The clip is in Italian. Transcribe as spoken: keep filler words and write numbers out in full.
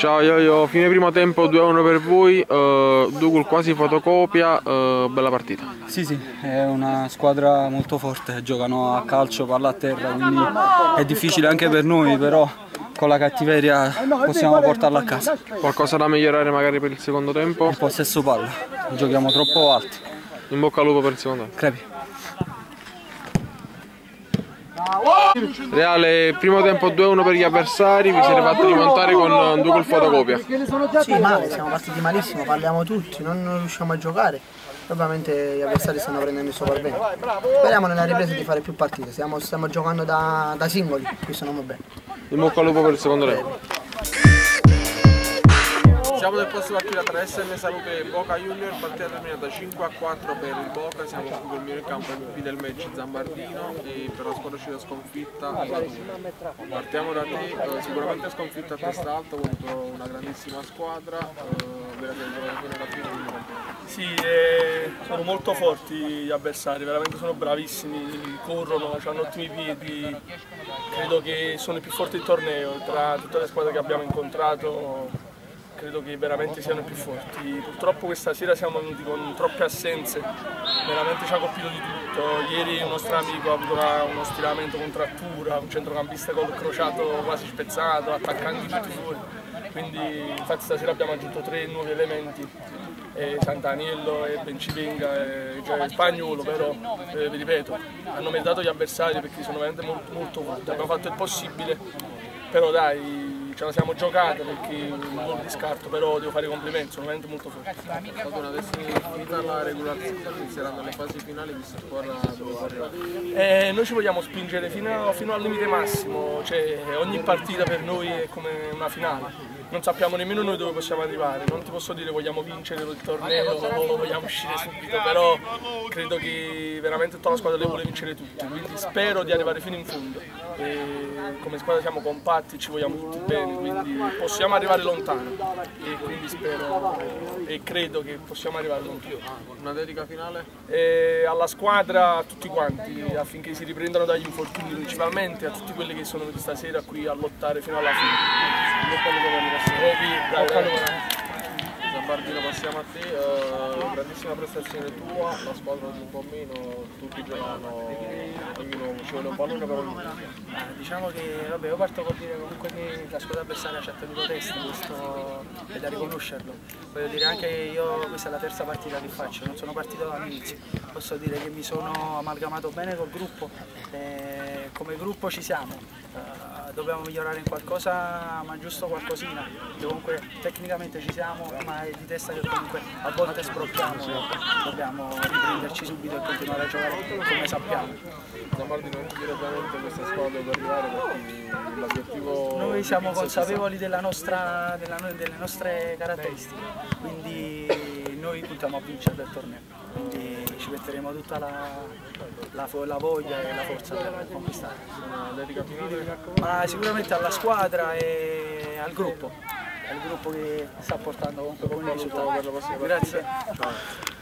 Ciao Io-Io, fine primo tempo due a uno per voi, uh, Dugul quasi fotocopia, uh, bella partita. Sì, sì, è una squadra molto forte, giocano a calcio, palla a terra, quindi è difficile anche per noi, però con la cattiveria possiamo portarla a casa. Qualcosa da migliorare magari per il secondo tempo? Il possesso palla, giochiamo troppo alti. In bocca al lupo per il secondo tempo. Crepi. Reale, primo tempo due a uno per gli avversari, vi siete fatti rimontare con Dugul fotocopia. Sì, male, siamo partiti malissimo, parliamo tutti, non, non riusciamo a giocare. Ovviamente gli avversari stanno prendendo il sopravvento. Speriamo nella ripresa di fare più partite, stiamo, stiamo giocando da, da singoli, questo non va bene. In bocca al lupo per il secondo tempo. Siamo nel posto partita tra S M Salute e Boca Junior, partita terminata cinque a quattro per il Boca, siamo qui col mio in campo M V P del match Zambardino e per la squadra uscita sconfitta partiamo da te, eh, sicuramente sconfitta a testa alta contro una grandissima squadra, eh, veramente alla fine. Sì, eh, sono molto forti gli avversari, veramente sono bravissimi, corrono, hanno ottimi piedi, credo che sono i più forti del torneo, tra tutte le squadre che abbiamo incontrato. Credo che veramente siano i più forti. Purtroppo questa sera siamo venuti con troppe assenze, veramente ci ha colpito di tutto. Ieri un nostro amico ha avuto una, uno stiramento con trattura, un centrocampista col crociato quasi spezzato, attaccanti tutti fuori. Quindi infatti stasera abbiamo aggiunto tre nuovi elementi, eh, Sant'Aniello e Bencivenga e cioè Spagnuolo, però eh, vi ripeto, hanno meritato gli avversari perché sono veramente molto, molto forti. Abbiamo fatto il possibile, però dai, ce la siamo giocata perché non li scarto, però devo fare i complimenti, sono veramente molto forti. È stata una destinazione finita la regolazione, inizieranno le fasi finali, questa squadra dove arrivare. Eh, noi ci vogliamo spingere fino, fino al limite massimo, cioè ogni partita per noi è come una finale. Non sappiamo nemmeno noi dove possiamo arrivare, non ti posso dire vogliamo vincere il torneo o vogliamo uscire subito, però credo che veramente tutta la squadra le vuole vincere tutte, quindi spero di arrivare fino in fondo. E come squadra siamo compatti, ci vogliamo tutti bene, quindi possiamo arrivare lontano e quindi spero e credo che possiamo arrivare lontano. Una dedica finale? E alla squadra, a tutti quanti, affinché si riprendano dagli infortuni principalmente, a tutti quelli che sono venuti stasera qui a lottare fino alla fine. Dai, dai. Zambardino, passiamo a te, uh, grandissima prestazione tua, la squadra un po' meno, tutti giocano, ognuno ci vuole un pallone per ognuno. Diciamo che vabbè, io parto col dire comunque che la squadra avversaria ci ha tenuto testa, questo è da riconoscerlo. Voglio dire anche che io questa è la terza partita che faccio, non sono partito dall'inizio, posso dire che mi sono amalgamato bene col gruppo, eh, come gruppo ci siamo, uh, dobbiamo migliorare in qualcosa, ma giusto qualcosina, comunque tecnicamente ci siamo, ma è di testa che comunque a volte sbrocchiamo, dobbiamo riprenderci subito e continuare a giocare come sappiamo. Zambardino, non direttamente questa squadra deve arrivare perché l'obiettivo... Noi siamo consapevoli della nostra, della, delle nostre caratteristiche, quindi noi puntiamo a vincere del torneo, quindi ci metteremo tutta la, la, la voglia e la forza per conquistare. Una dedica finale? Ma sicuramente alla squadra e al gruppo, è il gruppo che sta portando comunque buoni risultati. Grazie. Ciao.